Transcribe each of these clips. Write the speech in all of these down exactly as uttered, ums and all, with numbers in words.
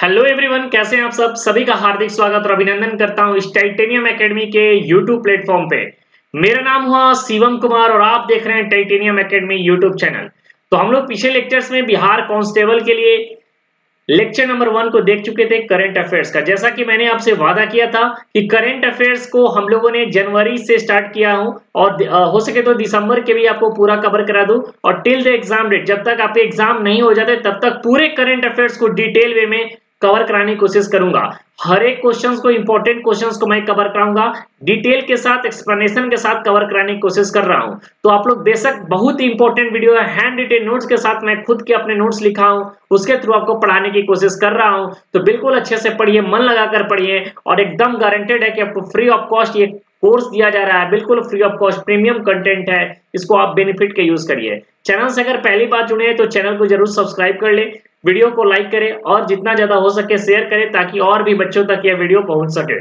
Hello everyone, कैसे हैं आप सब। सभी का हार्दिक स्वागत और अभिनंदन करता हूं इस टाइटेनियम एकेडमी के यूट्यूब प्लेटफॉर्म पे। मेरा नाम हुआ शिवम कुमार और आप देख रहे हैं टाइटेनियम एकेडमी यूट्यूब चैनल। तो हम लोग पिछले लेक्चर्स में बिहार कांस्टेबल के लिए लेक्चर नंबर वन को देख चुके थे, करंट अफेयर्स का। जैसा कि मैंने आपसे वादा किया था कि करंट अफेयर्स को हम लोगों ने जनवरी से स्टार्ट किया हूं और हो सके तो दिसंबर के भी आपको पूरा कवर करा दूं, और टिल द एग्जाम डेट, जब तक आपके एग्जाम नहीं हो जाते तब तक पूरे करंट अफेयर्स को डिटेल वे में कवर कराने की कोशिश करूंगा। हर एक क्वेश्चंस को, इंपॉर्टेंट क्वेश्चंस को मैं कवर कराऊंगा, डिटेल के साथ, एक्सप्लेनेशन के साथ कवर कराने की कोशिश कर रहा हूं। तो आप लोग बेशक, बहुत ही इंपॉर्टेंट वीडियो है, हैंड रिटेन नोट्स के साथ मैं खुद के अपने नोट्स लिखा हूं, उसके थ्रू आपको पढ़ाने की कोशिश कर रहा हूं। तो बिल्कुल अच्छे से पढ़िए, मन लगाकर पढ़िए, और एकदम गारंटेड है कि आपको फ्री ऑफ कॉस्ट ये कोर्स दिया जा रहा है, बिल्कुल free of cost, premium content है, इसको आप बेनिफिट के यूज करिए। चैनल से अगर पहली बार जुड़े हैं तो चैनल को जरूर सब्सक्राइब कर ले, वीडियो को लाइक करें और जितना ज्यादा हो सके शेयर करें ताकि और भी बच्चों तक यह वीडियो पहुंच सके।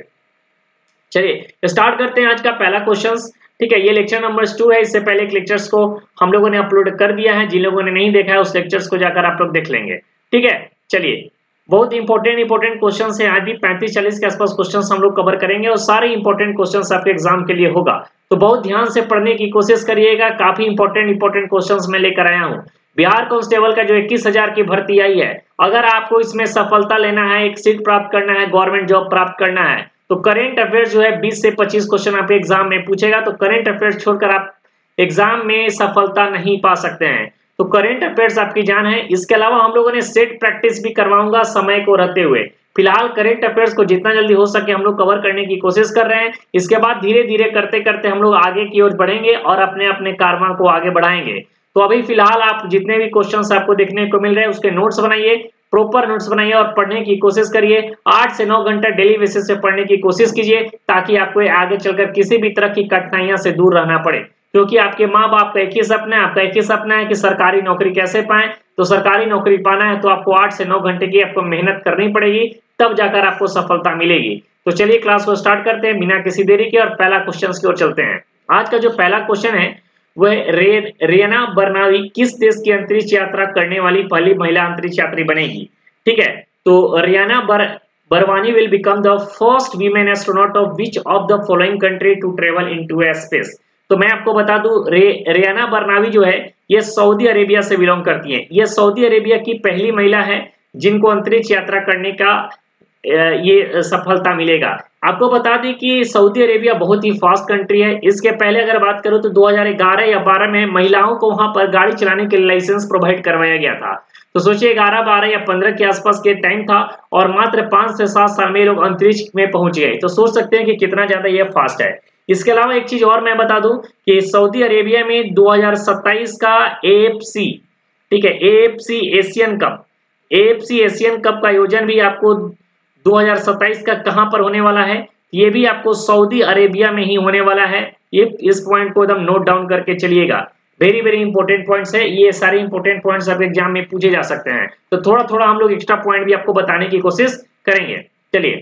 चलिए स्टार्ट करते हैं आज का पहला क्वेश्चन। ठीक है, ये लेक्चर नंबर टू है। इससे पहले एक लेक्चर्स को हम लोगों ने अपलोड कर दिया है, जिन लोगों ने नहीं देखा है उस लेक्चर्स को जाकर आप लोग देख लेंगे। ठीक है, चलिए, बहुत इंपॉर्टेंट इंपॉर्टेंट क्वेश्चन है। आज भी पैंतीस चालीस के आसपास क्वेश्चन हम लोग कवर करेंगे और सारे इंपॉर्टेंट क्वेश्चन आपके एग्जाम के लिए होगा। तो बहुत ध्यान से पढ़ने की कोशिश करिएगा, काफी इंपॉर्टेंट इंपॉर्टेंट क्वेश्चन मैं लेकर आया हूँ। बिहार कांस्टेबल का जो इक्कीस हजार की भर्ती आई है, अगर आपको इसमें सफलता लेना है, एक सीट प्राप्त करना है, गवर्नमेंट जॉब प्राप्त करना है, तो करंट अफेयर्स जो है बीस से पच्चीस क्वेश्चन आपके एग्जाम में पूछेगा। तो करंट अफेयर्स छोड़कर आप एग्जाम में सफलता नहीं पा सकते हैं। तो करंट अफेयर्स आपकी जान है। इसके अलावा हम लोगों ने सेट प्रैक्टिस भी करवाऊंगा समय को रहते हुए। फिलहाल करंट अफेयर्स को जितना जल्दी हो सके हम लोग कवर करने की कोशिश कर रहे हैं। इसके बाद धीरे धीरे करते करते हम लोग आगे की ओर बढ़ेंगे और अपने अपने कारवां को आगे बढ़ाएंगे। तो अभी फिलहाल आप जितने भी क्वेश्चंस आपको देखने को मिल रहे हैं उसके नोट्स बनाइए, प्रॉपर नोट्स बनाइए और पढ़ने की कोशिश करिए। आठ से नौ घंटा डेली बेसिस पे पढ़ने की कोशिश कीजिए ताकि आपको आगे चलकर किसी भी तरह की कठिनाइयों से दूर रहना पड़े। क्योंकि आपके माँ बाप का एक ही सपना है, आपका एक ही सपना है कि सरकारी नौकरी कैसे पाएं। तो सरकारी नौकरी पाना है तो आपको आठ से नौ घंटे की आपको मेहनत करनी पड़ेगी, तब जाकर आपको सफलता मिलेगी। तो चलिए क्लास को स्टार्ट करते हैं बिना किसी देरी के और पहला क्वेश्चन की ओर चलते हैं। आज का जो पहला क्वेश्चन है वह रे, रियाना बरनावी किस देश की अंतरिक्ष यात्रा करने वाली पहली महिला अंतरिक्ष यात्री बनेगी। ठीक है, तो रियाना बर Barnawi will become the first women astronaut of which of the following country to travel into space. तो मैं आपको बता दूं, रे, रियाना बरनावी जो है ये सऊदी अरेबिया से बिलोंग करती है। ये सऊदी अरेबिया की पहली महिला है जिनको अंतरिक्ष यात्रा करने का ये सफलता मिलेगा। आपको बता दें कि सऊदी अरेबिया बहुत ही फास्ट कंट्री है। इसके पहले अगर बात करूं तो दो हज़ार ग्यारह या बारह में महिलाओं को वहां पर गाड़ी चलाने के लाइसेंस प्रोवाइड करवाया गया था। तो सोचिए ग्यारह बारह या पंद्रह के आसपास के टाइम था और मात्र पांच से सात साल में लोग अंतरिक्ष में पहुंच गए। तो सोच सकते हैं कि कितना ज्यादा यह फास्ट है। इसके अलावा एक चीज और मैं बता दूं कि सऊदी अरेबिया में दो हज़ार सत्ताईस का एएफसी, ठीक है, AFC Asian cup, AFC Asian cup का आयोजन भी आपको दो हज़ार सत्ताईस का कहां पर होने वाला है, ये भी आपको सऊदी अरेबिया में ही होने वाला है। ये इस पॉइंट को एकदम नोट डाउन करके चलिएगा, वेरी वेरी इंपॉर्टेंट पॉइंट्स है। ये सारे इंपॉर्टेंट पॉइंट्स आपके एग्जाम में पूछे जा सकते हैं। तो थोड़ा थोड़ा हम लोग एक्स्ट्रा पॉइंट भी आपको बताने की कोशिश करेंगे। चलिए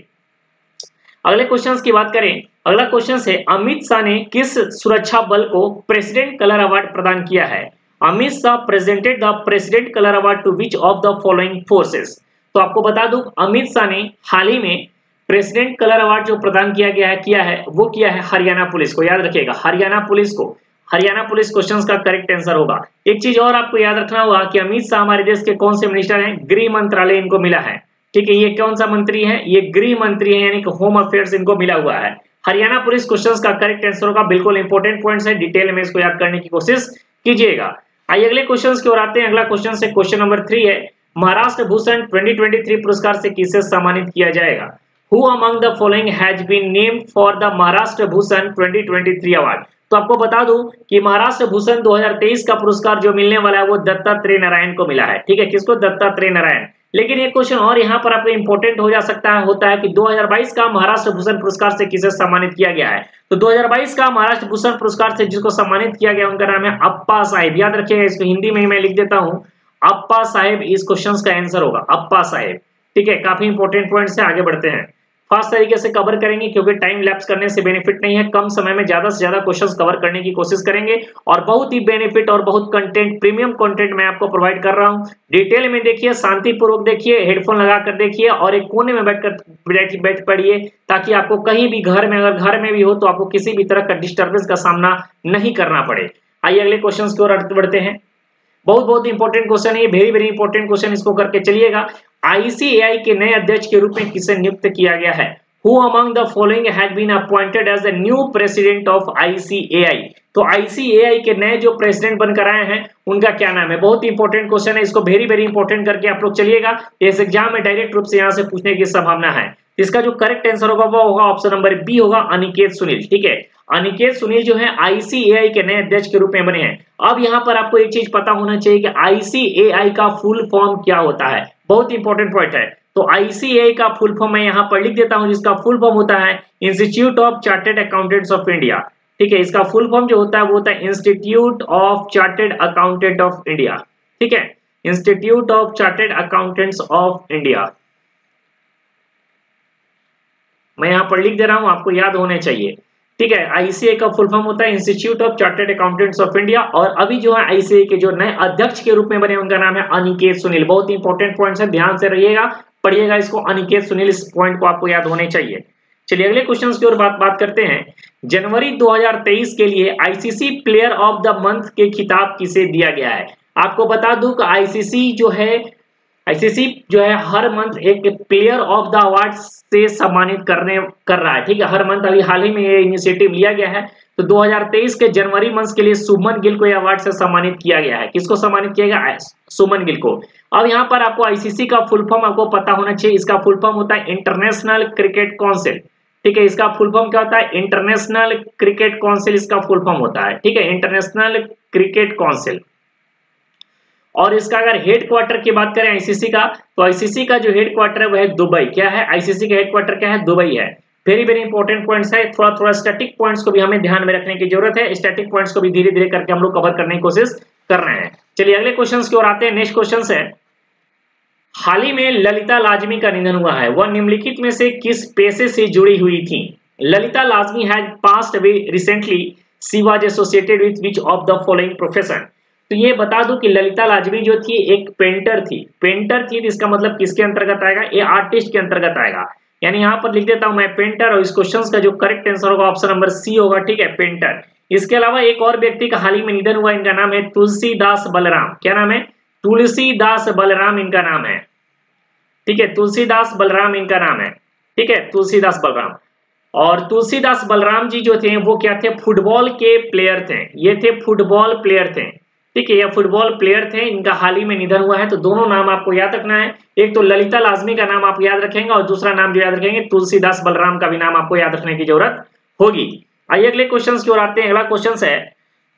अगले क्वेश्चन की बात करें। अगला क्वेश्चन है, अमित शाह ने किस सुरक्षा बल को प्रेसिडेंट कलर अवार्ड प्रदान किया है। Amit Shah presented the president colour award to which of the following forces. तो आपको बता दूं, अमित शाह ने हाल ही में प्रेसिडेंट कलर अवार्ड जो प्रदान किया गया है किया है वो किया है हरियाणा पुलिस को। याद रखिएगा, हरियाणा पुलिस को। हरियाणा पुलिस क्वेश्चंस का करेक्ट आंसर होगा। एक चीज और आपको याद रखना होगा कि अमित शाह हमारे देश के कौन से मिनिस्टर हैं, गृह मंत्रालय इनको मिला है। ठीक है, ये कौन सा मंत्री है, ये गृह मंत्री है, यानी कि होम अफेयर्स इनको मिला हुआ है। हरियाणा पुलिस क्वेश्चंस का करेक्ट आंसर होगा। बिल्कुल इंपॉर्टेंट पॉइंट्स है, डिटेल में इसको याद करने की कोशिश कीजिएगा। आइए अगले क्वेश्चन की ओर आते हैं। अगला क्वेश्चन से क्वेश्चन नंबर थ्री है, महाराष्ट्र भूषण दो हज़ार तेईस पुरस्कार से किसे सम्मानित किया जाएगा। Who among the following has been named for the Maharashtra Bhushan दो हज़ार तेईस अवार्ड। तो आपको बता दूं कि महाराष्ट्र भूषण दो हज़ार तेईस का पुरस्कार जो मिलने वाला है वो दत्तात्रेय नारायण को मिला है। ठीक है, किसको, दत्तात्रेय नारायण। लेकिन एक क्वेश्चन और यहाँ पर आपको इंपॉर्टेंट हो जा सकता है होता है कि दो हज़ार बाईस का महाराष्ट्र भूषण पुरस्कार से किसे सम्मानित किया गया है। तो दो हज़ार बाईस का महाराष्ट्र भूषण पुरस्कार से जिसको सम्मानित किया गया उनका नाम है अप्पा साहेब। याद रखिएगा, इसको हिंदी में ही मैं लिख देता हूँ, अप्पा साहेब इस क्वेश्चन का आंसर होगा, अप्पा साहेब। ठीक है, काफी इंपॉर्टेंट पॉइंट से आगे बढ़ते हैं। फास्ट तरीके से कवर करेंगे क्योंकि टाइम लैप्स करने से बेनिफिट नहीं है। कम समय में ज्यादा से ज्यादा क्वेश्चंस कवर करने की कोशिश करेंगे और बहुत ही बेनिफिट और बहुत कंटेंट, प्रीमियम कंटेंट मैं आपको प्रोवाइड कर रहा हूं। डिटेल में देखिए, शांतिपूर्वक देखिए, हेडफोन लगाकर देखिए और एक कोने में बैठकर बैठ बैठ पढ़िए, ताकि आपको कहीं भी घर में, अगर घर में भी हो तो आपको किसी भी तरह का डिस्टर्बेंस का सामना नहीं करना पड़े। आइए अगले क्वेश्चन की ओर बढ़ते हैं। बहुत बहुत इंपॉर्टेंट क्वेश्चन है, वेरी वेरी इंपॉर्टेंट क्वेश्चन, इसको करके चलिएगा। आईसीएआई के नए अध्यक्ष के रूप में किसे नियुक्त किया गया है? Who among the following has been appointed as the new president of I C A I? तो I C A I के नए जो प्रेसिडेंट बनकर आए हैं उनका क्या नाम है? बहुत इंपॉर्टेंट क्वेश्चन है, इसको वेरी वेरी इंपॉर्टेंट करके आप लोग चलिएगा। इस एग्जाम में डायरेक्ट रूप से यहाँ से पूछने की संभावना है। इसका जो करेक्ट आंसर होगा वो होगा ऑप्शन नंबर बी, होगा अनिकेत सुनील। ठीक है, अनिकेत सुनील जो है I C A I के नए अध्यक्ष के रूप में बने हैं। अब यहाँ पर आपको एक चीज पता होना चाहिए कि I C A I का फुल फॉर्म क्या होता है, बहुत इंपॉर्टेंट पॉइंट है। तो I C A I का फुल फॉर्म मैं यहाँ पर लिख देता हूँ, जिसका फुल फॉर्म होता है institute of chartered accountants of India. ठीक है, इसका फुल फॉर्म जो होता है वो होता है institute of chartered accountant of India. ठीक है, institute of chartered accountants of India मैं यहाँ पर लिख दे रहा हूँ, आपको याद होने चाहिए। ठीक है, I C A I का फुल फॉर्म होता है institute of chartered accountants of India. और अभी जो है I C A I के जो नए अध्यक्ष के रूप में बने उनका नाम है अनिकेत सुनील। बहुत इंपॉर्टेंट पॉइंट है, ध्यान से रहिएगा, पढ़िएगा इसको, अनिकेत सुनील, इस पॉइंट को आपको याद होने चाहिए। चलिए अगले क्वेश्चन की ओर बात बात करते हैं। जनवरी दो हज़ार तेईस के लिए ICC player of the month के खिताब किसे दिया गया है? आपको बता दूं कि आईसीसी जो है आईसीसी जो है हर मंथ एक प्लेयर ऑफ द अवार्ड से सम्मानित करने कर रहा है। ठीक है, हर मंथ, अभी हाल ही में ये इनिशिएटिव लिया गया है। तो दो हज़ार तेईस के जनवरी मंथ के लिए सुमन गिल को ये अवार्ड से सम्मानित किया गया है। किसको सम्मानित किया गया? सुमन गिल को। अब यहाँ पर आपको आईसीसी का फुल फॉर्म आपको पता होना चाहिए। इसका फुल फॉर्म होता है इंटरनेशनल क्रिकेट काउंसिल। ठीक है, इसका फुल फॉर्म क्या होता है? इंटरनेशनल क्रिकेट काउंसिल इसका फुल फॉर्म होता है। ठीक है, इंटरनेशनल क्रिकेट काउंसिल। और इसका अगर हेड क्वार्टर की बात करें आईसीसी का, तो आईसीसी का जो हेड क्वार्टर है वह है दुबई। क्या है? आईसीसी का हेड क्वार्टर क्या है? दुबई है। वेरी वेरी इंपॉर्टेंट पॉइंट्स है। थोड़ा थोड़ा स्टैटिक पॉइंट्स को भी हमें ध्यान में रखने की जरूरत है। स्टैटिक पॉइंट्स को भी धीरे धीरे करके हम लोग कवर करने की कोशिश कर रहे हैं। चलिए अगले क्वेश्चन की ओर आते हैं। नेक्स्ट क्वेश्चन है, हाल ही में ललिता लाजमी का निधन हुआ है, वह निम्नलिखित में से किस पेशे से जुड़ी हुई थी? Lalita Lajmi has passed away recently, she was associated with which of the following profession? तो ये बता दूं कि ललिता लाजमी जो थी एक पेंटर थी। पेंटर थी तो इसका मतलब किसके अंतर्गत आएगा? ये आर्टिस्ट के अंतर्गत आएगा। यानी यहाँ पर लिख देता हूं मैं पेंटर, और इस क्वेश्चन का जो करेक्ट आंसर होगा ऑप्शन नंबर सी होगा। ठीक है, पेंटर। इसके अलावा एक और व्यक्ति का हाल ही में निधन हुआ, इनका नाम है तुलसीदास बलराम। क्या नाम है? तुलसीदास बलराम इनका नाम है। ठीक है, तुलसीदास बलराम इनका नाम है। ठीक है, तुलसीदास बलराम। और तुलसीदास बलराम जी जो थे वो क्या थे? फुटबॉल के प्लेयर थे। ये थे फुटबॉल प्लेयर थे। ठीक है, ये फुटबॉल प्लेयर थे, इनका हाल ही में निधन हुआ है। तो दोनों नाम आपको याद रखना है। एक तो ललिता लाजमी का नाम आप याद रखेंगे और दूसरा नाम जो याद रखेंगे तुलसीदास बलराम का भी नाम आपको याद रखने की जरूरत होगी। आइए अगले क्वेश्चन की ओर आते हैं। अगला क्वेश्चन है,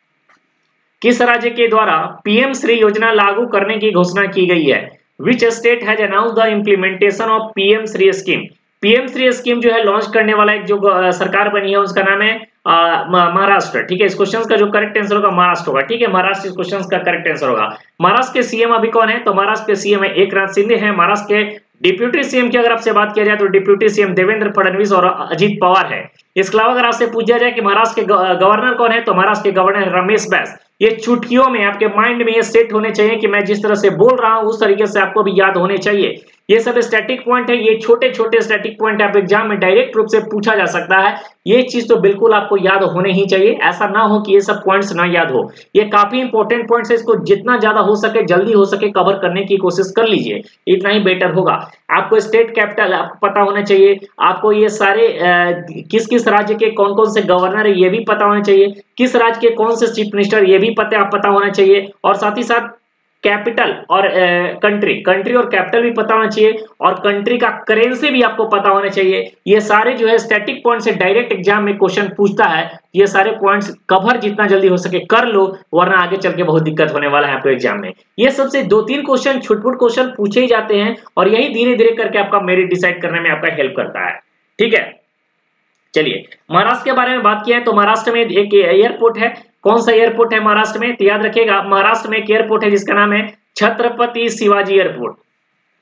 किस राज्य के द्वारा पीएम श्री योजना लागू करने की घोषणा की गई है? Which state has announced the implementation of PM Shri scheme? PM Shri scheme जो है लॉन्च करने वाला एक जो सरकार बनी है उसका नाम है महाराष्ट्र। ठीक है, इस क्वेश्चन का जो करेक्ट आंसर होगा महाराष्ट्र होगा। ठीक है, महाराष्ट्र इस क्वेश्चन का करेक्ट आंसर होगा। महाराष्ट्र के सीएम अभी कौन है? तो महाराष्ट्र के सीएम है एकनाथ शिंदे हैं। महाराष्ट्र के डिप्यूटी सीएम की अगर आपसे बात किया जाए तो डिप्यूटी सीएम देवेंद्र फडणवीस और अजीत पवार है। इसके अलावा अगर आपसे पूछा जाए कि महाराष्ट्र के गवर्नर कौन है, तो महाराष्ट्र के गवर्नर रमेश बैस। ये चुटकियों में आपके माइंड में ये सेट होने चाहिए कि मैं जिस तरह से बोल रहा हूं उस तरीके से आपको भी याद होने चाहिए। ये सब स्टैटिक पॉइंट है, ये छोटे छोटे स्टैटिक पॉइंट आप एग्जाम में डायरेक्ट रूप से पूछा जा सकता है। ये चीज तो बिल्कुल आपको याद होने ही चाहिए। ऐसा ना हो कि ये सब पॉइंट्स ना याद हो। ये काफी इंपॉर्टेंट पॉइंट्स है, इसको जितना ज्यादा हो सके जल्दी हो सके कवर करने की कोशिश कर लीजिए, इतना ही बेटर होगा। आपको स्टेट कैपिटल आपको पता होना चाहिए। आपको ये सारे किस किस राज्य के कौन कौन से गवर्नर है ये भी पता होना चाहिए। किस राज्य के कौन से चीफ मिनिस्टर ये भी पता पता होना चाहिए। और साथ ही साथ कैपिटल और कंट्री कंट्री और कैपिटल भी पता होना चाहिए। और कंट्री का करेंसी भी आपको पता होना चाहिए। ये सारे जो है स्टैटिक पॉइंट से डायरेक्ट एग्जाम में क्वेश्चन पूछता है। ये सारे पॉइंट्स कवर जितना जल्दी हो सके कर लो, वरना आगे चल के बहुत दिक्कत होने वाला है आपको एग्जाम में। ये सबसे दो तीन क्वेश्चन छुटपुट क्वेश्चन पूछे ही जाते हैं और यही धीरे धीरे करके आपका मेरिट डिसाइड करने में आपका हेल्प करता है। ठीक है, चलिए महाराष्ट्र के बारे में बात किया है तो महाराष्ट्र में एक एयरपोर्ट है। कौन सा एयरपोर्ट है महाराष्ट्र में? तो याद रखिएगा महाराष्ट्र में एक एयरपोर्ट है जिसका नाम है छत्रपति शिवाजी एयरपोर्ट।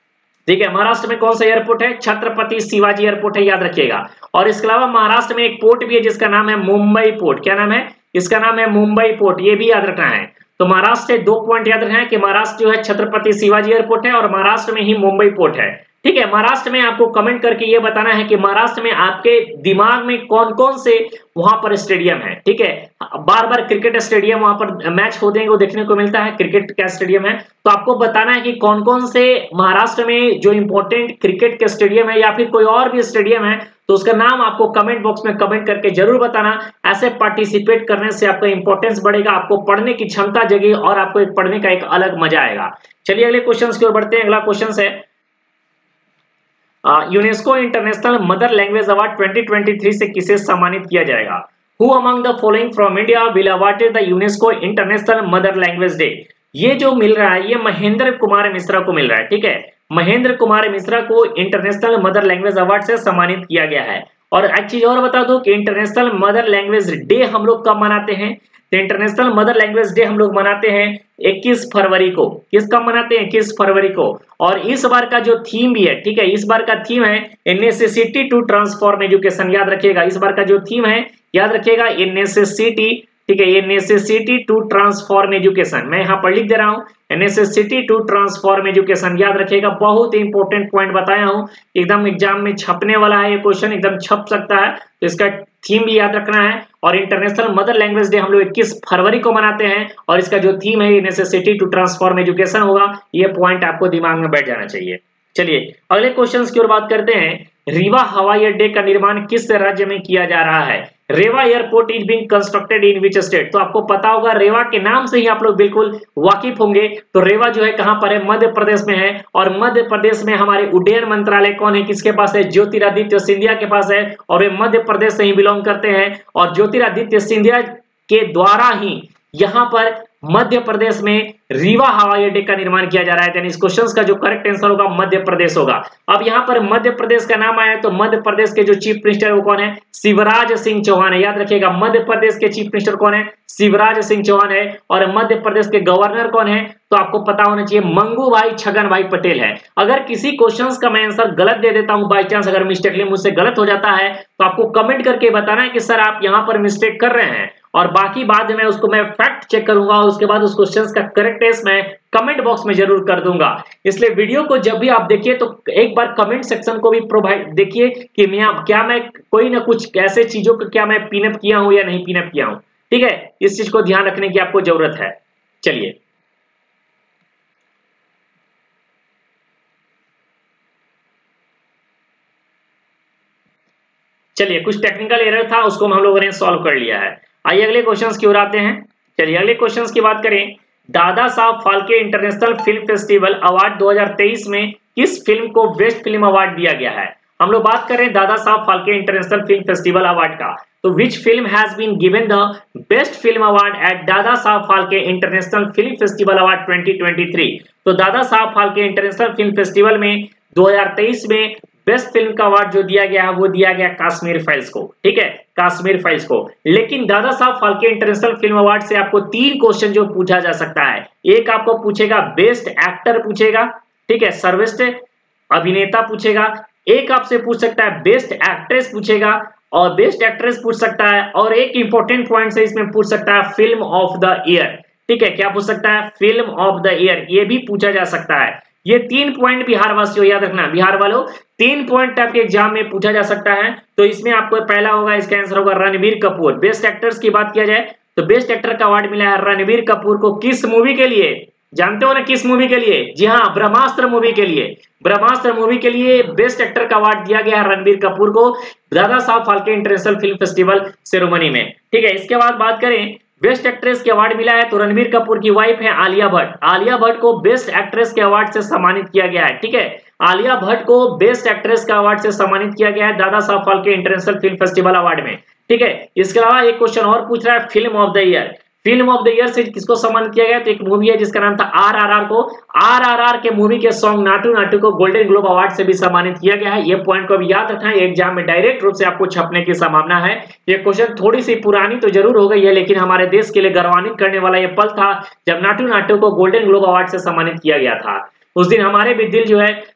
ठीक है, महाराष्ट्र में कौन सा एयरपोर्ट है? छत्रपति शिवाजी एयरपोर्ट है, याद रखिएगा। और इसके अलावा महाराष्ट्र में एक पोर्ट भी है जिसका नाम है मुंबई पोर्ट। क्या नाम है इसका? नाम है मुंबई पोर्ट, ये भी याद रखना है। तो महाराष्ट्र से दो पॉइंट याद रखना है कि महाराष्ट्र जो है छत्रपति शिवाजी एयरपोर्ट है और महाराष्ट्र में ही मुंबई पोर्ट है। ठीक है, महाराष्ट्र में आपको कमेंट करके ये बताना है कि महाराष्ट्र में आपके दिमाग में कौन कौन से वहां पर स्टेडियम है। ठीक है, बार बार क्रिकेट स्टेडियम वहां पर मैच होते हैं वो देखने को मिलता है, क्रिकेट का स्टेडियम है, तो आपको बताना है कि कौन कौन से महाराष्ट्र में जो इंपॉर्टेंट क्रिकेट के स्टेडियम है या फिर कोई और भी स्टेडियम है, तो उसका नाम आपको कमेंट बॉक्स में कमेंट करके जरूर बताना। ऐसे पार्टिसिपेट करने से आपका इंपॉर्टेंस बढ़ेगा, आपको पढ़ने की क्षमता जगेगी और आपको एक पढ़ने का एक अलग मजा आएगा। चलिए अगले क्वेश्चन की ओर बढ़ते हैं। अगला क्वेश्चन है UNESCO international mother language award twenty twenty three से किसे सम्मानित किया जाएगा? Who among the following from India will awarded the UNESCO international mother language day? ये जो मिल रहा है ये महेंद्र कुमार मिश्रा को मिल रहा है। ठीक है, महेंद्र कुमार मिश्रा को इंटरनेशनल मदर लैंग्वेज अवार्ड से सम्मानित किया गया है। और एक चीज और बता दूं कि इंटरनेशनल मदर लैंग्वेज डे हम लोग कब मनाते हैं? तो इंटरनेशनल मदर लैंग्वेज डे हम लोग मनाते हैं इक्कीस फरवरी को। किस कब मनाते हैं? इक्कीस फरवरी को। और इस बार का जो थीम भी है, ठीक है, इस बार का थीम है a necessity to transform education. याद रखिएगा, इस बार का जो थीम है, याद रखिएगा, ए नेसेसिटी, ठीक है, ये नेसेसिटी टू ट्रांसफॉर्म एजुकेशन। मैं यहाँ पर लिख दे रहा हूँ नेसेसिटी टू ट्रांसफॉर्म एजुकेशन। याद रखिएगा, बहुत ही इंपॉर्टेंट पॉइंट बताया हूँ, एकदम एग्जाम में छपने वाला है ये क्वेश्चन, एकदम छप सकता है, तो इसका थीम भी याद रखना है। और इंटरनेशनल मदर लैंग्वेज डे हम लोग इक्कीस फरवरी को मनाते हैं और इसका जो थीम है नेसेसिटी टू ट्रांसफॉर्म एजुकेशन होगा। ये पॉइंट आपको दिमाग में बैठ जाना चाहिए। चलिए अगले क्वेश्चन की ओर बात करते हैं। रीवा हवाई अड्डे का निर्माण किस राज्य में किया जा रहा है? Rewa airport is being constructed in which state? तो आपको पता होगा, रेवा के नाम से ही आप लोग बिल्कुल वाकिफ होंगे। तो रेवा जो है कहां पर है? मध्य प्रदेश में है। और मध्य प्रदेश में हमारे उड्डयन मंत्रालय कौन है, किसके पास है? ज्योतिरादित्य सिंधिया के पास है और वे मध्य प्रदेश से ही बिलोंग करते हैं। और ज्योतिरादित्य सिंधिया के द्वारा ही यहां पर मध्य प्रदेश में रीवा हवाई अड्डे का निर्माण किया जा रहा है। यानी इस क्वेश्चन का जो करेक्ट आंसर होगा मध्य प्रदेश होगा। अब यहाँ पर मध्य प्रदेश का नाम आया है तो मध्य प्रदेश के जो चीफ मिनिस्टर वो कौन है? शिवराज सिंह चौहान है। याद रखिएगा, मध्य प्रदेश के चीफ मिनिस्टर कौन है? शिवराज सिंह चौहान है। और मध्य प्रदेश के गवर्नर कौन है? तो आपको पता होना चाहिए मंगू भाई छगन भाई पटेल है। अगर किसी क्वेश्चन का मैं आंसर गलत दे देता हूं, बाई चांस अगर मिस्टेकली मुझसे गलत हो जाता है, तो आपको कमेंट करके बताना है कि सर आप यहाँ पर मिस्टेक कर रहे हैं, और बाकी बाद में उसको मैं फैक्ट चेक करूंगा और उसके बाद उस क्वेश्चन का करेक्टनेस मैं कमेंट बॉक्स में जरूर कर दूंगा। इसलिए वीडियो को जब भी आप देखिए तो एक बार कमेंट सेक्शन को भी प्रोवाइड देखिए कि मैं क्या मैं कोई ना कुछ ऐसे चीजों को क्या मैं पिनअप किया हूं या नहीं पिनअप किया हूं। ठीक है, इस चीज को ध्यान रखने की आपको जरूरत है। चलिए चलिए कुछ टेक्निकल एरर था, उसको हम लोगों ने सॉल्व कर लिया है। आइए अगले क्वेश्चंस की ओर आते हैं। चलिए अगले क्वेश्चंस की बात करें। Dada Saheb Phalke international film festival award दो हज़ार तेईस में किस फिल्म को बेस्ट फिल्म अवार्ड दिया गया है? हम लोग बात कर रहे हैं Dada Saheb Phalke international film festival award का। तो which film has been given the best film award at Dada Saheb Phalke international film festival award twenty twenty three? तो Dada Saheb Phalke international film festival में दो हज़ार तेईस में बेस्ट फिल्म का अवार्ड जो दिया गया है वो दिया गया कश्मीर फाइल्स को। ठीक है, कश्मीर फाइल्स को। लेकिन दादा Saheb Phalke international film award से आपको तीन क्वेश्चन जो पूछा जा सकता है। एक आपको पूछेगा बेस्ट एक्टर पूछेगा, ठीक है, सर्वश्रेष्ठ अभिनेता पूछेगा। एक आपसे पूछ सकता है बेस्ट एक्ट्रेस पूछेगा और बेस्ट एक्ट्रेस पूछ सकता है। और एक इंपॉर्टेंट पॉइंट से इसमें पूछ सकता है फिल्म ऑफ द ईयर। ठीक है, क्या पूछ सकता है? फिल्म ऑफ द ईयर, ये भी पूछा जा सकता है। ये तीन पॉइंट बिहार वासियों याद रखना, बिहार वालों तीन पॉइंट आपके एग्जाम में पूछा जा सकता है। तो इसमें आपको पहला होगा, इसका आंसर होगा रणबीर कपूर। बेस्ट एक्टर्स की बात किया जाए तो बेस्ट एक्टर का अवार्ड मिला है रणबीर कपूर को। किस मूवी के लिए? जानते हो ना किस मूवी के लिए? जी हाँ, ब्रह्मास्त्र मूवी के लिए। ब्रह्मास्त्र मूवी के लिए बेस्ट एक्टर का अवार्ड दिया गया है रणबीर कपूर को Dada Saheb Phalke international film festival ceremony में। ठीक है, इसके बाद बात करें बेस्ट एक्ट्रेस के अवार्ड मिला है तो रणबीर कपूर की वाइफ है आलिया भट्ट। आलिया भट्ट को बेस्ट एक्ट्रेस के अवार्ड से सम्मानित किया गया है। ठीक है, आलिया भट्ट को बेस्ट एक्ट्रेस का अवार्ड से सम्मानित किया गया है Dada Saheb Phalke international film festival award में। ठीक है, इसके अलावा एक क्वेश्चन और पूछ रहा है film of the year. Film of the year से किसको सम्मानित किया गया? तो एक मूवी है जिसका नाम था आरआरआर को। आरआरआर के मूवी के सॉन्ग नाटू नाटू को गोल्डन ग्लोब अवार्ड से भी सम्मानित किया गया है। ये पॉइंट को भी याद रखना है, एग्जाम में डायरेक्ट रूप से आपको छपने की संभावना है। ये क्वेश्चन थोड़ी सी पुरानी तो जरूर हो गई है, लेकिन हमारे देश के लिए गौरवान्वित करने वाला ये पल था जब नाटू नाटू को गोल्डन ग्लोब अवार्ड से सम्मानित किया गया था। उस दिन हमारे भी दिल जो है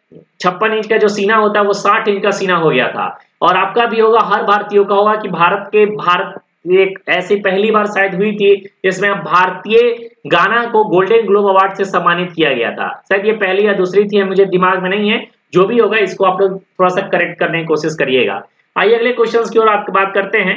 छप्पन इंच का जो सीना होता है वो साठ इंच का सीना हो गया था। और आपका भी होगा, हर भारतीयों का होगा कि भारत के भारत एक ऐसी पहली बार शायद हुई थी जिसमें भारतीय गाना को गोल्डन ग्लोब अवार्ड से सम्मानित किया गया था। शायद ये पहली या दूसरी थी, मुझे दिमाग में नहीं है। जो भी होगा इसको आप लोग थोड़ा सा करेक्ट करने की कोशिश करिएगा। आइए अगले क्वेश्चन की ओर आपकी बात करते हैं।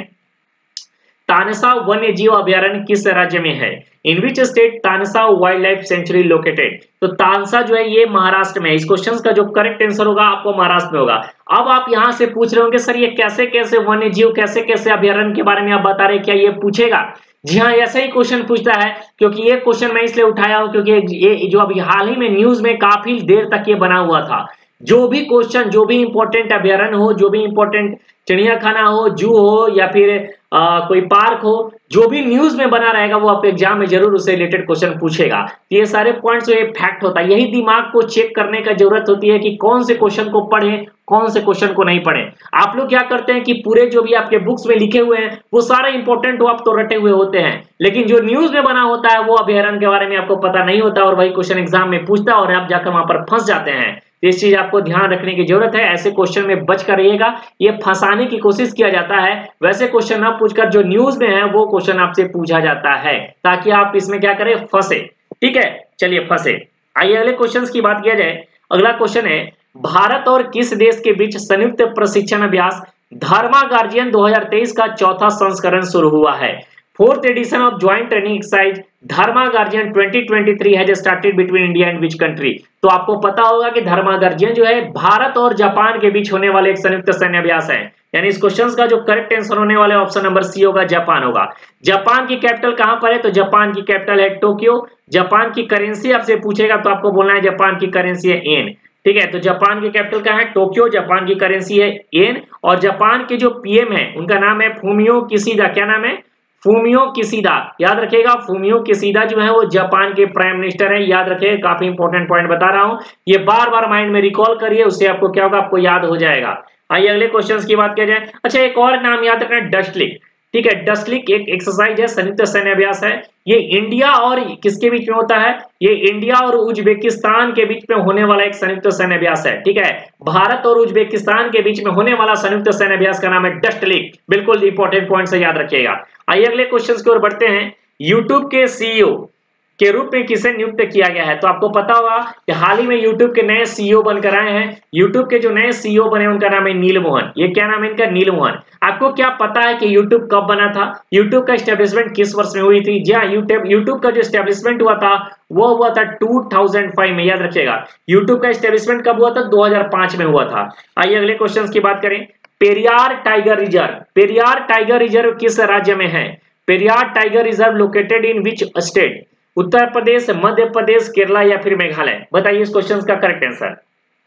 तानसा वन्य जीव अभयारण्य किस राज्य में है? In which state Tansa wildlife sanctuary located? तो तानसा जो है ये महाराष्ट्र में है। इस क्वेश्चन का जो करेक्ट आंसर होगा आपको महाराष्ट्र में होगा। अब आप यहां से पूछ रहे होंगे सर ये कैसे कैसे वन्य जीव कैसे कैसे अभयारण्य के बारे में आप बता रहे, क्या ये पूछेगा? जी हाँ, ऐसा ही क्वेश्चन पूछता है, क्योंकि ये क्वेश्चन मैं इसलिए उठाया हूं क्योंकि ये जो अभी हाल ही में न्यूज में काफी देर तक ये बना हुआ था। जो भी क्वेश्चन, जो भी इंपॉर्टेंट अभयारण्य हो, जो भी इंपॉर्टेंट चिड़ियाखाना हो, जू हो या फिर आ, कोई पार्क हो, जो भी न्यूज में बना रहेगा वो आपके एग्जाम में जरूर उससे रिलेटेड क्वेश्चन पूछेगा। तो ये सारे पॉइंट्स ये फैक्ट होता है, यही दिमाग को चेक करने का जरूरत होती है कि कौन से क्वेश्चन को पढ़ें, कौन से क्वेश्चन को नहीं पढ़ें। आप लोग क्या करते हैं कि पूरे जो भी आपके बुक्स में लिखे हुए हैं वो सारे इंपॉर्टेंट हो आप तो रटे हुए होते हैं, लेकिन जो न्यूज में बना होता है वो अभयारण्य के बारे में आपको पता नहीं होता और वही क्वेश्चन एग्जाम में पूछता है और आप जाकर वहां पर फंस जाते हैं। इस चीज आपको ध्यान रखने की जरूरत है। ऐसे क्वेश्चन में बच कर रहिएगा, ये फंसाने की कोशिश किया जाता है। वैसे क्वेश्चन ना पूछकर जो न्यूज में है वो क्वेश्चन आपसे पूछा जाता है ताकि आप इसमें क्या करें, फंसे। ठीक है, चलिए फंसे। आइए अगले क्वेश्चन की बात किया जाए। अगला क्वेश्चन है, भारत और किस देश के बीच संयुक्त प्रशिक्षण अभ्यास धर्मा गार्जियन दो हज़ार तेईस का चौथा संस्करण शुरू हुआ है? Fourth edition of joint training exercise Dharma guardian twenty twenty three has started between India and which country? तो आपको पता होगा कि धर्मा गार्जियन जो है भारत और जापान के बीच होने वाले एक संयुक्त सैन्य अभ्यास है। यानी इस क्वेश्चन का जो करेक्ट आंसर होने वाले ऑप्शन नंबर सी होगा, जापान होगा। जापान की कैपिटल कहां पर है? तो जापान की कैपिटल है टोक्यो। जापान की करेंसी आपसे पूछेगा तो आपको बोलना है जापान की करेंसी है येन। ठीक है, तो जापान की कैपिटल कहां है? टोक्यो। जापान की करेंसी है येन और जापान के जो पीएम है उनका नाम है फूमियो किशिदा। क्या नाम है? Fumio Kishida. याद रखिएगा, फूमियो किशिदा जो है वो जापान के प्राइम मिनिस्टर है। याद रखिए, काफी इंपॉर्टेंट पॉइंट बता रहा हूं, ये बार बार माइंड में रिकॉल करिए, उससे आपको क्या होगा, आपको याद हो जाएगा। आइए अगले क्वेश्चन की बात किया जाए। अच्छा, एक और नाम याद रखना, डस्टलिक। ठीक है, डस्टलिक एक एक्सरसाइज है, संयुक्त सैन्य अभ्यास है। ये इंडिया और किसके बीच में होता है? ये इंडिया और उज्बेकिस्तान के बीच में होने वाला एक संयुक्त सैन्य अभ्यास है। ठीक है, भारत और उज्बेकिस्तान के बीच में होने वाला संयुक्त सैन्य अभ्यास का नाम है डस्टलिक। बिल्कुल इंपॉर्टेंट पॉइंट से याद रखिएगा। आइए अगले क्वेश्चन की ओर बढ़ते हैं। यूट्यूब के सीईओ के रूप में किसे नियुक्त किया गया है? तो आपको पता होगा कि हाल ही में यूट्यूब के नए सीईओ बनकर आए हैं। यूट्यूब के जो नए सीईओ बने उनका नाम है नील मोहन। ये क्या नाम है इनका? नील मोहन। आपको क्या पता है कि यूट्यूब कब बना था? यूट्यूब का एस्टेब्लिशमेंट किस वर्ष में हुई थी? जी हाँ, यूट्यूब यूट्यूब का जो एस्टेब्लिशमेंट हुआ था वो हुआ था दो हज़ार पाँच में। याद रखिएगा, यूट्यूब का एस्टेब्लिशमेंट कब हुआ था? दो हज़ार पाँच में हुआ था। आइए अगले क्वेश्चन की बात करें। Periyar tiger reserve Periyar tiger reserve किस राज्य में है? Periyar tiger reserve located in which state? Uttar Pradesh, Madhya Pradesh, Kerala या फिर मेघालय? बताइए इस क्वेश्चन का करेक्ट आंसर।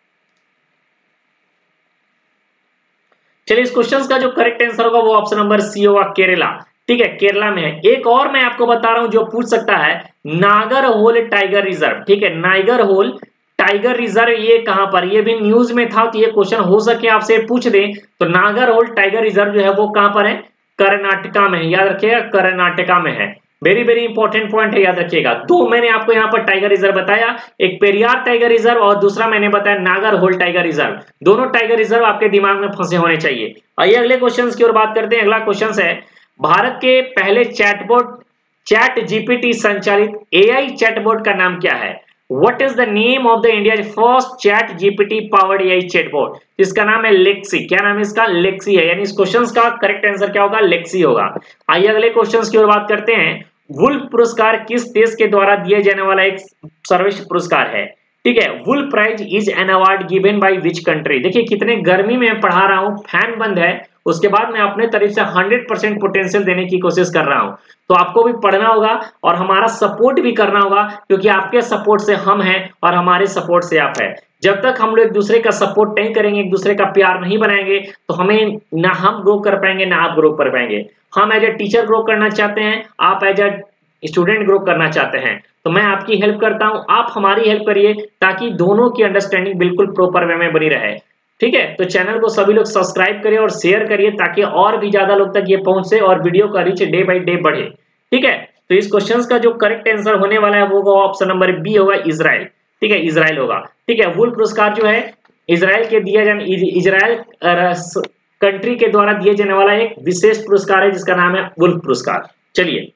चलिए, इस क्वेश्चन का जो करेक्ट आंसर होगा वो ऑप्शन नंबर सी होगा, केरला। ठीक है, केरला में है। एक और मैं आपको बता रहा हूं जो पूछ सकता है, नागरहोल टाइगर रिजर्व। ठीक है, नागरहोल टाइगर रिजर्व ये कहां पर? ये भी न्यूज में था, तो ये क्वेश्चन हो सके आपसे पूछ दे। तो नागरहोल टाइगर रिजर्व जो है वो कहां पर है? कर्नाटका में है। याद रखिएगा, कर्नाटका में है। वेरी वेरी इंपॉर्टेंट पॉइंट है, याद रखिएगा। दो मैंने आपको यहाँ पर टाइगर रिजर्व बताया, एक पेरियार टाइगर रिजर्व और दूसरा मैंने बताया नागरहोल टाइगर रिजर्व। दोनों टाइगर रिजर्व आपके दिमाग में फंसे होने चाहिए। आइए अगले क्वेश्चन की ओर बात करते हैं। अगला क्वेश्चन है, भारत के पहले चैटबॉट चैट जीपीटी संचालित एआई चैटबॉट का नाम क्या है? What is the name of the India's first chat G P T powered A I chatbot? इसका नाम है लेक्सी। क्या नाम है इसका? लेक्सी है। यानी इस क्वेश्चन का करेक्ट आंसर क्या होगा? लेक्सी होगा। आइए अगले क्वेश्चन की ओर बात करते हैं। वुल्फ पुरस्कार किस देश के द्वारा दिए जाने वाला एक सर्वश्रेष्ठ पुरस्कार है? ठीक है, wolf prize is an award given by which country? देखिए कितने गर्मी में पढ़ा रहा हूं, फैन बंद है, उसके बाद मैं अपने तरफ से हंड्रेड परसेंट पोटेंशियल देने की कोशिश कर रहा हूं। तो आपको भी पढ़ना होगा और हमारा सपोर्ट भी करना होगा, क्योंकि आपके सपोर्ट से हम हैं और हमारे सपोर्ट से आप हैं। जब तक हम लोग एक दूसरे का सपोर्ट नहीं करेंगे, एक दूसरे का प्यार नहीं बनाएंगे, तो हमें ना हम ग्रो कर पाएंगे ना आप ग्रो कर पाएंगे। हम एज ए टीचर ग्रो करना चाहते हैं, आप एज ए स्टूडेंट ग्रो करना चाहते हैं, तो मैं आपकी हेल्प करता हूं, आप हमारी हेल्प करिए, ताकि दोनों की अंडरस्टैंडिंग बिल्कुल प्रॉपर वे में बनी रहे। ठीक है, तो चैनल को सभी लोग सब्सक्राइब करिए और शेयर करिए, ताकि और भी ज्यादा लोग तक ये पहुंचे और वीडियो का रीच डे बाई डे बढ़े। ठीक है, तो इस क्वेश्चन का जो करेक्ट आंसर होने वाला है वो ऑप्शन नंबर बी होगा, इजराइल। ठीक है, इजराइल होगा। ठीक है, वुल्फ पुरस्कार जो है इजराइल के दिया जाने इजराइल कंट्री के द्वारा दिए जाने वाला एक विशेष पुरस्कार है जिसका नाम है वुल्फ पुरस्कार। चलिए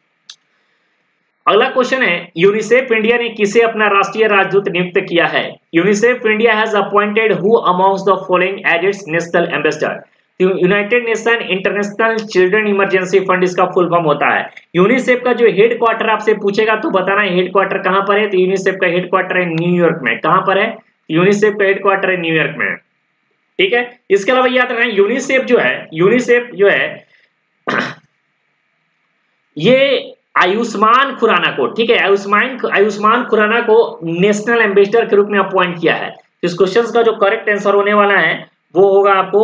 अगला क्वेश्चन है, यूनिसेफ इंडिया ने किसे अपना राष्ट्रीय राजदूत नियुक्त किया है? UNICEF India has appointed who amongst the following as its national ambassador? United Nation international children emergency fund इसका फुल फॉर्म होता है। यूनिसेफ का जो हेड क्वार्टर आपसे पूछेगा तो बताना है हेड क्वार्टर कहां पर है, तो यूनिसेफ का हेड क्वार्टर है न्यूयॉर्क में। कहां पर है? यूनिसेफ का हेड क्वार्टर है न्यूयॉर्क में। ठीक है, इसके अलावा याद रखना यूनिसेफ जो है यूनिसेफ जो है ये आयुष्मान खुराना को, ठीक है, आयुष्मान आयुष्मान खुराना को नेशनल एम्बेसडर के रूप में अपॉइंट किया है। इस क्वेश्चन का जो करेक्ट आंसर होने वाला है वो होगा आपको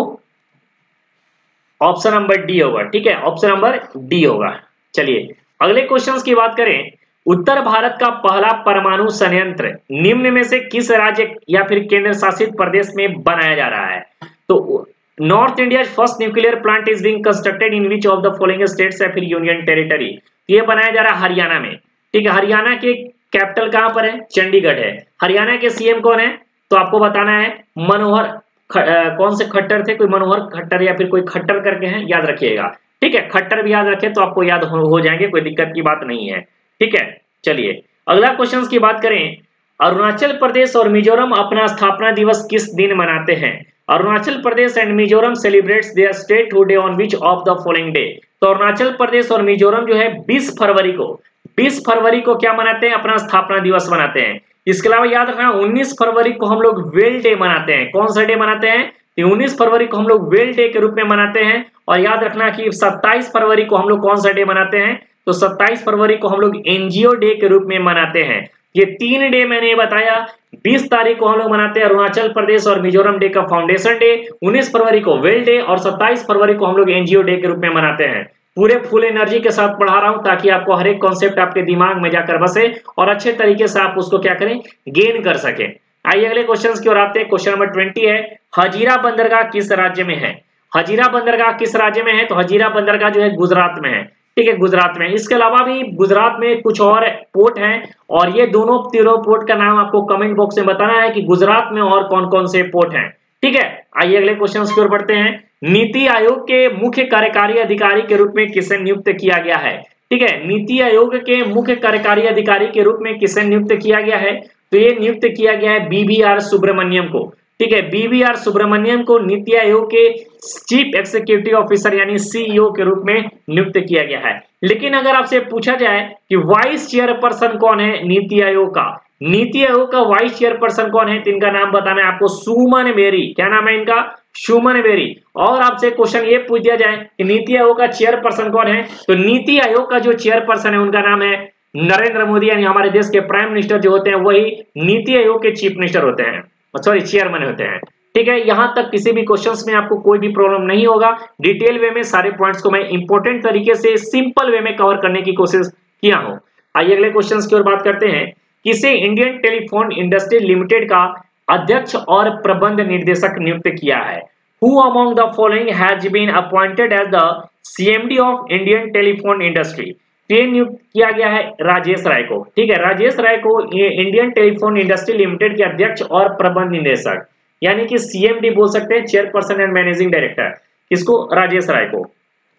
ऑप्शन नंबर डी होगा। ठीक है, ऑप्शन नंबर डी होगा। चलिए अगले क्वेश्चंस की बात करें, उत्तर भारत का पहला परमाणु संयंत्र निम्न में से किस राज्य या फिर केंद्र शासित प्रदेश में बनाया जा रहा है? तो north India first nuclear plant is being constructed in which of the following states या फिर यूनियन टेरिटरी? ये बनाया जा रहा है हरियाणा में। ठीक है, हरियाणा के कैपिटल कहां पर है? चंडीगढ़ है। हरियाणा के सीएम कौन है? तो आपको बताना है मनोहर ख, आ, कौन से खट्टर थे, कोई मनोहर खट्टर या फिर कोई खट्टर करके हैं, याद रखिएगा। ठीक है, खट्टर भी याद रखें तो आपको याद हो, हो जाएंगे, कोई दिक्कत की बात नहीं है। ठीक है, चलिए अगला क्वेश्चन की बात करें, अरुणाचल प्रदेश और मिजोरम अपना स्थापना दिवस किस दिन मनाते हैं? Arunachal Pradesh and Mizoram celebrates their statehood day on which of the following day? तो अरुणाचल प्रदेश और मिजोरम जो है बीस फरवरी को बीस फरवरी को क्या मनाते हैं? अपना स्थापना दिवस मनाते हैं। इसके अलावा याद रखना उन्नीस फरवरी को हम लोग वेल डे मनाते हैं। कौन सा डे मनाते हैं? उन्नीस फरवरी को हम लोग वेल डे के रूप में मनाते हैं। और याद रखना कि सत्ताईस फरवरी को हम लोग कौन सा डे मनाते हैं? तो सत्ताईस फरवरी को हम लोग एनजीओ डे के रूप में मनाते हैं। ये तीन डे मैंने बताया। बीस तारीख को हम लोग मनाते हैं अरुणाचल प्रदेश और मिजोरम डे का फाउंडेशन डे, उन्नीस फरवरी को वेल डे और सत्ताईस फरवरी को हम लोग एनजीओ डे के रूप में मनाते हैं। पूरे फुल एनर्जी के साथ पढ़ा रहा हूं ताकि आपको हर एक कॉन्सेप्ट आपके दिमाग में जाकर बसे और अच्छे तरीके से आप उसको क्या करें, गेन कर सके। आइए अगले क्वेश्चन की ओर आते हैं। क्वेश्चन नंबर ट्वेंटी है, हजीरा बंदरगाह किस राज्य में है? हजीरा बंदरगाह किस राज्य में है? तो हजीरा बंदरगाह जो है गुजरात में है। ठीक है, गुजरात में। इसके अलावा भी गुजरात में कुछ और पोर्ट हैं और ये दोनों तीनों पोर्ट का नाम आपको कमेंट बॉक्स में बताना है कि गुजरात में और कौन कौन से पोर्ट हैं। ठीक है, आइए अगले क्वेश्चन की ओर बढ़ते हैं। नीति आयोग के मुख्य कार्यकारी अधिकारी के रूप में किसे नियुक्त किया गया है? ठीक है, नीति आयोग के मुख्य कार्यकारी अधिकारी के रूप में किसे नियुक्त किया गया है? तो ये नियुक्त किया गया है बी आर सुब्रमण्यम को। ठीक है, बी आर सुब्रमण्यम को नीति आयोग के चीफ एग्जीक्यूटिव ऑफिसर यानी सीईओ के रूप में नियुक्त किया गया है। लेकिन अगर आपसे पूछा जाए कि वाइस चेयरपर्सन कौन है नीति आयोग का, नीति आयोग का वाइस चेयरपर्सन कौन है, तो इनका नाम बताना है आपको, सुमन बेरी। क्या नाम है इनका? सुमन बेरी। और आपसे क्वेश्चन ये पूछ दिया जाए कि नीति आयोग का चेयरपर्सन कौन है, तो नीति आयोग का जो चेयरपर्सन है उनका नाम है नरेंद्र मोदी, यानी हमारे देश के प्राइम मिनिस्टर जो होते हैं वही नीति आयोग के चीफ मिनिस्टर होते हैं, सॉरी चेयरमैन होते हैं। ठीक है, यहां तक किसी भी क्वेश्चंस में आपको कोई भी प्रॉब्लम नहीं होगा। डिटेल वे में सारे पॉइंट्स को मैं इंपॉर्टेंट तरीके से सिंपल वे में कवर करने की कोशिश किया हूं। आइए अगले क्वेश्चंस की ओर बात करते हैं। किसे इंडियन टेलीफोन इंडस्ट्री लिमिटेड का अध्यक्ष और प्रबंध निर्देशक नियुक्त किया है? Who among the following has been appointed as the C M D of Indian Telephone Industry? ये नियुक्त किया गया है राजेश राय को। ठीक है, राजेश राय को ये इंडियन टेलीफोन इंडस्ट्री लिमिटेड के अध्यक्ष और प्रबंध निदेशक यानी कि सीएमडी बोल सकते हैं, चेयरपर्सन एंड मैनेजिंग डायरेक्टर, किसको? राजेश राय को।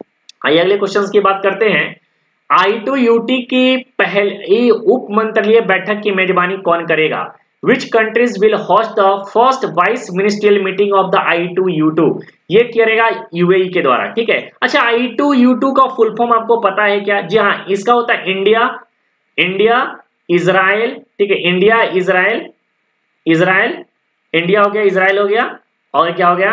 आइए अगले क्वेश्चन की बात करते हैं। आई टू यू टी की पहली उप मंत्रिमंडलीय बैठक की मेजबानी कौन करेगा? Which countries will host the first vice ministerial meeting of the I two U two? ये करेगा यूएई के द्वारा। ठीक है, अच्छा आई टू यू टू का फुल फॉर्म आपको पता है क्या? जी हाँ, इसका होता है इंडिया इंडिया इजराइल। ठीक है, इंडिया इजराइल इजराइल इंडिया हो गया, इजराइल हो गया, और क्या हो गया?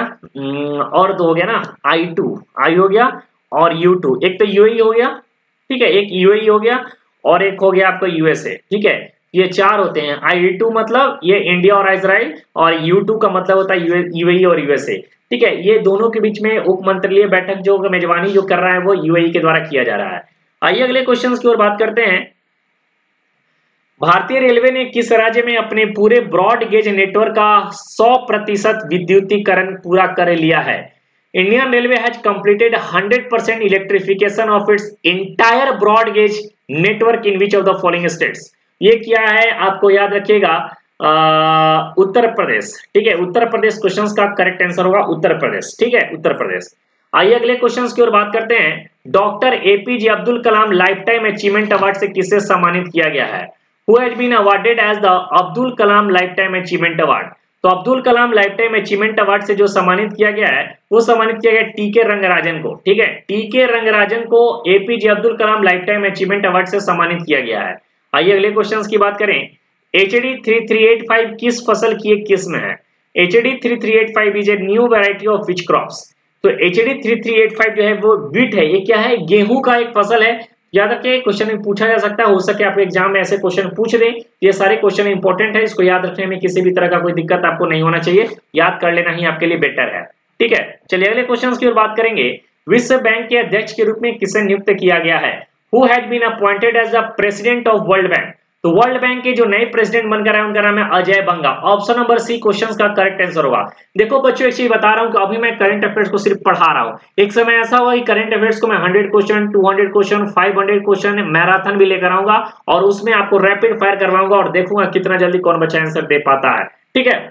और तो हो गया ना आई टू, आई हो गया और यू टू। एक तो यूएई हो गया, ठीक है, एक यूएई हो गया और एक हो गया आपका यूएसए। ठीक है, ये चार होते हैं। आई टू मतलब ये इंडिया और इजराइल, और यू टू का मतलब होता है यूएई और यूएसए। ठीक है, ये दोनों के बीच में उप मंत्रिमंडलीय बैठक जो मेजबानी जो कर रहा है वो यूएई के द्वारा किया जा रहा है। आइए अगले क्वेश्चन की ओर बात करते हैं। भारतीय रेलवे ने किस राज्य में अपने पूरे ब्रॉड गेज नेटवर्क का सौ प्रतिशत विद्युतीकरण पूरा कर लिया है? Indian railway has completed hundred percent electrification of its entire broad gauge network in which of the following states? ये क्या है आपको याद रखिएगा, उत्तर प्रदेश। ठीक है, उत्तर प्रदेश क्वेश्चंस का करेक्ट आंसर होगा उत्तर प्रदेश। ठीक है, उत्तर प्रदेश। आइए अगले क्वेश्चंस की ओर बात करते हैं। Doctor APJ Abdul Kalam life time achievement award से किसे सम्मानित किया गया है? Who has been awarded as the Abdul Kalam life time achievement award? तो Abdul Kalam life time achievement award से जो सम्मानित किया गया है वो सम्मानित किया गया टीके रंगराजन को। ठीक है, टीके रंगराजन को APJ Abdul Kalam life time achievement award से सम्मानित किया गया है। आइए अगले क्वेश्चंस की बात करें। H D three three eight five किस फसल की एक किस्म है? H D three three eight five is a new variety of which crops? तो H D three three eight five जो है वो व्हीट है। ये क्या है? गेहूं का एक फसल है। याद रखिए, क्वेश्चन में पूछा जा सकता है, हो सके आपके एग्जाम में ऐसे क्वेश्चन पूछ दें। ये सारे क्वेश्चन इंपॉर्टेंट है, इसको याद रखने में किसी भी तरह का कोई दिक्कत आपको नहीं होना चाहिए, याद कर लेना ही आपके लिए बेटर है। ठीक है, चलिए अगले क्वेश्चन की ओर बात करेंगे। विश्व बैंक के अध्यक्ष के रूप में किसे नियुक्त किया गया है? Who has been appointed as the president of world bank? तो वर्ल्ड बैंक के जो नए प्रेसिडेंट बनकर आए उनका नाम है Ajay Banga. Option number C question का करेक्ट आंसर होगा। देखो बच्चों, एक चीज बता रहा हूं कि अभी मैं करंट अफेयर्स को सिर्फ पढ़ा रहा हूं। एक समय ऐसा होगा कि करंट अफेयर्स को मैं hundred question, two hundred question, five hundred question marathon भी लेकर आऊंगा और उसमें आपको रैपिड फायर करवाऊंगा और देखूंगा कितना जल्दी कौन बच्चा आंसर दे पाता है। ठीक है,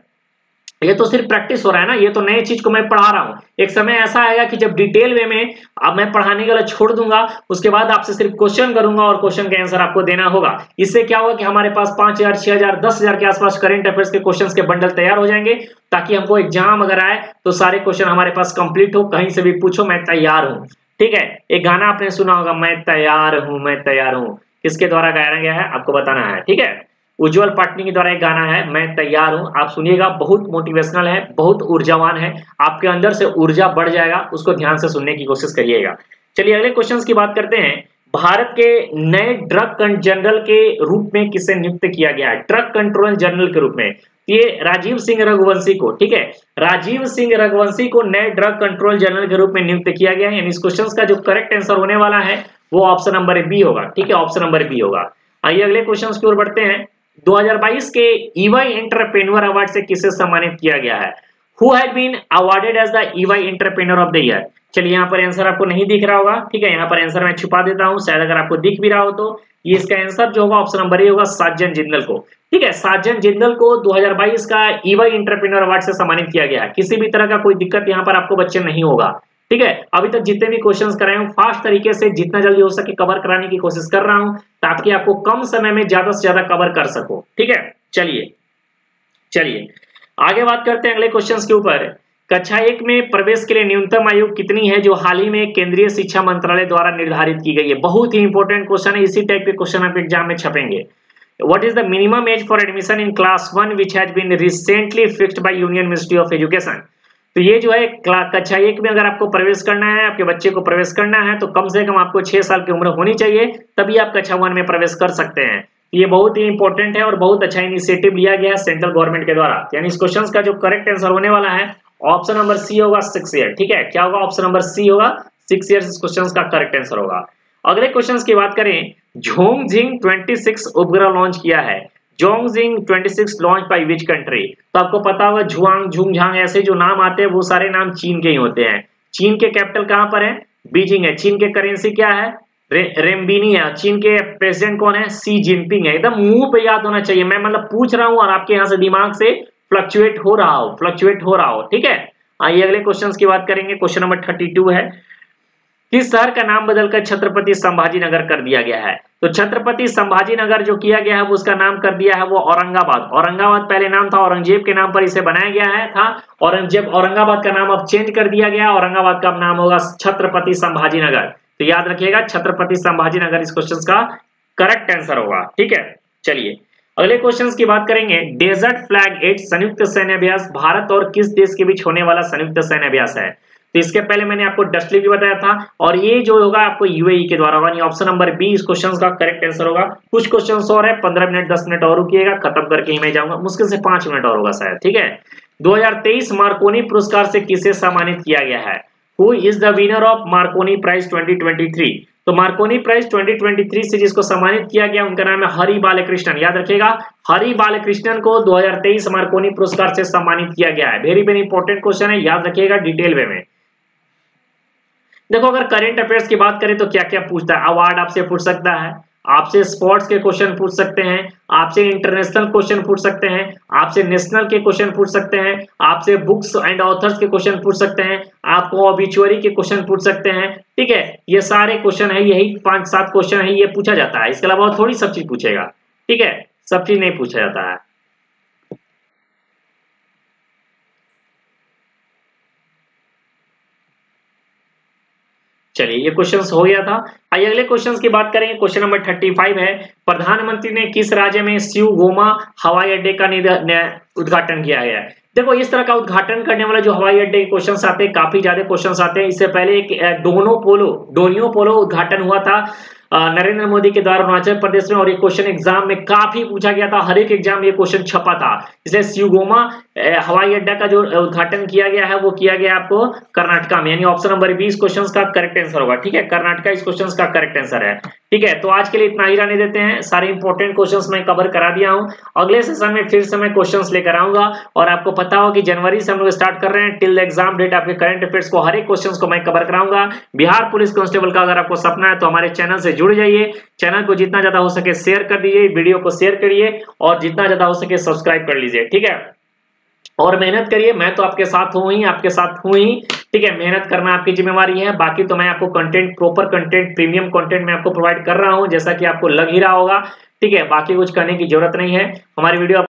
ये तो सिर्फ प्रैक्टिस हो रहा है ना, ये तो नई चीज को मैं पढ़ा रहा हूं। एक समय ऐसा आएगा कि जब डिटेल वे में अब मैं पढ़ाने के लिए छोड़ दूंगा, उसके बाद आपसे सिर्फ क्वेश्चन करूंगा और क्वेश्चन के आंसर आपको देना होगा। इससे क्या होगा कि हमारे पास पांच हजार छह हजार दस हजार के आसपास करंट अफेयर्स के क्वेश्चन के बंडल तैयार हो जाएंगे, ताकि हमको एग्जाम अगर आए तो सारे क्वेश्चन हमारे पास कंप्लीट हो। कहीं से भी पूछो, मैं तैयार हूं। ठीक है, एक गाना आपने सुना होगा, मैं तैयार हूं मैं तैयार हूं, किसके द्वारा गाया गया है आपको बताना है। ठीक है, उज्जवल पाटनी के द्वारा एक गाना है, मैं तैयार हूं। आप सुनिएगा, बहुत मोटिवेशनल है, बहुत ऊर्जावान है, आपके अंदर से ऊर्जा बढ़ जाएगा। उसको ध्यान से सुनने की कोशिश करिएगा। चलिए अगले क्वेश्चन की बात करते हैं। भारत के नए ड्रग जनरल के रूप में किसे नियुक्त किया गया है? ड्रग कंट्रोलर जनरल के रूप में ये राजीव सिंह रघुवंशी को। ठीक है, राजीव सिंह रघुवंशी को नए ड्रग कंट्रोल जनरल के रूप में नियुक्त किया गया है। यानी इस क्वेश्चन का जो करेक्ट आंसर होने वाला है वो ऑप्शन नंबर बी होगा। ठीक है, ऑप्शन नंबर बी होगा। आइए अगले क्वेश्चन की ओर बढ़ते हैं। दो हज़ार बाईस के ईवाई एंटरप्रेन्योर अवार्ड से किसे सम्मानित किया गया है? Who has been awarded as the EY entrepreneur of the year? चलिए यहाँ पर आंसर आपको नहीं दिख रहा होगा। ठीक है, यहाँ पर आंसर मैं छुपा देता हूँ, शायद अगर आपको दिख भी रहा हो तो। ये इसका आंसर जो होगा ऑप्शन नंबर ए होगा, साजन जिंदल को। ठीक है, साजन जिंदल को दो हज़ार बाईस का ईवाई एंटरप्रेन्योर अवार्ड से सम्मानित किया गया है। किसी भी तरह का कोई दिक्कत यहाँ पर आपको बच्चे नहीं होगा। ठीक है, अभी तक जितने भी क्वेश्चंस कराए हूं फास्ट तरीके से जितना जल्दी हो सके कवर कराने की कोशिश कर रहा हूं, ताकि आपको कम समय में ज्यादा से ज्यादा कवर कर सको। ठीक है, चलिए चलिए आगे बात करते हैं अगले क्वेश्चंस के ऊपर। कक्षा एक में प्रवेश के लिए न्यूनतम आयु कितनी है, जो हाल ही में केंद्रीय शिक्षा मंत्रालय द्वारा निर्धारित की गई है? बहुत ही इंपॉर्टेंट क्वेश्चन है, इसी टाइप के क्वेश्चन आपके एग्जाम में छपेंगे। What is the minimum age for admission in class one which has been recently fixed by Union Ministry of Education? तो ये जो है कक्षा एक में अगर आपको प्रवेश करना है, आपके बच्चे को प्रवेश करना है, तो कम से कम आपको छह साल की उम्र होनी चाहिए, तभी आप कक्षा वन में प्रवेश कर सकते हैं। ये बहुत ही इंपॉर्टेंट है और बहुत अच्छा इनिशिएटिव लिया गया है सेंट्रल गवर्नमेंट के द्वारा। यानी इस क्वेश्चन का जो करेक्ट आंसर होने वाला है ऑप्शन नंबर सी होगा, सिक्स ईयर। ठीक है, क्या होगा? ऑप्शन नंबर सी होगा, सिक्स ईयर्स इस क्वेश्चन का करेक्ट आंसर होगा। अगले क्वेश्चन की बात करें, झोंगजिंग छब्बीस उपग्रह लॉन्च किया है। जोंगजिंग छब्बीस लॉन्च बाय विच कंट्री? तो आपको पता होगा झुआंग, झुंगझांग ऐसे जो नाम आते हैं वो सारे नाम चीन के ही होते हैं। चीन के कैपिटल कहां पर है? बीजिंग है। चीन के करेंसी क्या है? रे, रेमबिनी है। चीन के प्रेसिडेंट कौन है? सी जिनपिंग है। एकदम मुंह पे याद होना चाहिए, मैं मतलब पूछ रहा हूं और आपके यहां से दिमाग से फ्लक्चुएट हो रहा हो फ्लक्चुएट हो रहा हो ठीक है, आइए अगले क्वेश्चन की बात करेंगे। क्वेश्चन नंबर थर्टी टू है, किस शहर का नाम बदलकर छत्रपति संभाजी नगर कर दिया गया है? तो छत्रपति संभाजी नगर जो किया गया है वो उसका नाम कर दिया है वो औरंगाबाद। औरंगाबाद पहले नाम था, औरंगजेब के नाम पर इसे बनाया गया है था। औरंगजेब औरंगाबाद का नाम अब चेंज कर दिया गया, औरंगाबाद का नाम होगा छत्रपति संभाजी नगर। तो याद रखिएगा छत्रपति संभाजी नगर इस क्वेश्चन का करेक्ट आंसर होगा। ठीक है, चलिए अगले क्वेश्चन की बात करेंगे। डेजर्ट फ्लैग एट संयुक्त सैन्य अभ्यास भारत और किस देश के बीच होने वाला संयुक्त सैन्य अभ्यास है? तो इसके पहले मैंने आपको डस्टली भी बताया था और ये जो होगा आपको यूएई के द्वारा होगा। ऑप्शन नंबर बी इस क्वेश्चन का करेक्ट आंसर होगा। कुछ क्वेश्चन और है, पंद्रह मिनट दस मिनट और रुकिएगा, खत्म करके ही मैं जाऊंगा, मुश्किल से पांच मिनट और होगा शायद। ठीक है, दो हज़ार तेईस मार्कोनी पुरस्कार से किसे सम्मानित किया गया है? Who is the winner of Marconi prize twenty twenty three? तो Marconi prize twenty twenty three से जिसको सम्मानित किया गया उनका नाम है हरि बालकृष्णन। याद रखिएगा हरि बालकृष्णन को दो हज़ार तेईस मार्कोनी पुरस्कार से सम्मानित किया गया है। वेरी वेरी इंपॉर्टेंट क्वेश्चन है, याद रखिएगा डिटेल वे में। देखो अगर करंट अफेयर्स की बात करें तो क्या क्या पूछता है, अवार्ड आपसे पूछ सकता है, आपसे स्पोर्ट्स के क्वेश्चन पूछ सकते हैं, आपसे इंटरनेशनल क्वेश्चन पूछ सकते हैं, आपसे नेशनल के क्वेश्चन पूछ सकते हैं, आपसे बुक्स एंड ऑथर्स के क्वेश्चन पूछ सकते हैं, आपको ऑबिचुअरी के क्वेश्चन पूछ सकते हैं। ठीक है, ये सारे क्वेश्चन है, यही पांच सात क्वेश्चन है, ये पूछा जाता है। इसके अलावा थोड़ी सब चीज पूछेगा। ठीक है, सब चीज नहीं पूछा जाता है। चलिए, ये क्वेश्चंस हो गया था। आइए अगले क्वेश्चंस की बात करेंगे। क्वेश्चन नंबर पैंतीस है, प्रधानमंत्री ने किस राज्य में शिवगोमा हवाई अड्डे का उद्घाटन किया है? देखो, इस तरह का उद्घाटन करने वाला जो हवाई अड्डे के क्वेश्चंस आते हैं, काफी ज्यादा क्वेश्चंस आते हैं। इससे पहले एक डोनो पोलो डोनियो पोलो उद्घाटन हुआ था नरेंद्र मोदी के द्वारा अरुणाचल प्रदेश में, और ये क्वेश्चन एग्जाम में काफी पूछा गया था। हर एक एग्जाम में ये क्वेश्चन छपा था। इसलिए शिवगोमा हवाई अड्डा का जो उद्घाटन किया गया है वो किया गया आपको कर्नाटका में, यानी ऑप्शन नंबर बीस क्वेश्चन का करेक्ट आंसर होगा। ठीक है, कर्नाटका इस क्वेश्चन का करेक्ट आंसर है। ठीक है, तो आज के लिए इतना ही रहने देते हैं। सारे इंपॉर्टेंट क्वेश्चंस मैं कवर करा दिया हूं। अगले सेशन में फिर से मैं क्वेश्चंस लेकर आऊंगा, और आपको पता हो कि जनवरी से हम लोग स्टार्ट कर रहे हैं टिल द एग्जाम डेट। आपके करंट अफेयर्स को, हर एक क्वेश्चंस को मैं कवर कराऊंगा। बिहार पुलिस कांस्टेबल का अगर आपको सपना है तो हमारे चैनल से जुड़ जाइए। चैनल को जितना ज्यादा हो सके शेयर कर दीजिए, वीडियो को शेयर करिए, और जितना ज्यादा हो सके सब्सक्राइब कर लीजिए। ठीक है, और मेहनत करिए। मैं तो आपके साथ हूं ही, आपके साथ हूं ही। ठीक है, मेहनत करना आपकी जिम्मेवारी है। बाकी तो मैं आपको content, proper content, premium content मैं आपको प्रोवाइड कर रहा हूं, जैसा कि आपको लग ही रहा होगा। ठीक है, बाकी कुछ करने की जरूरत नहीं है। हमारी वीडियो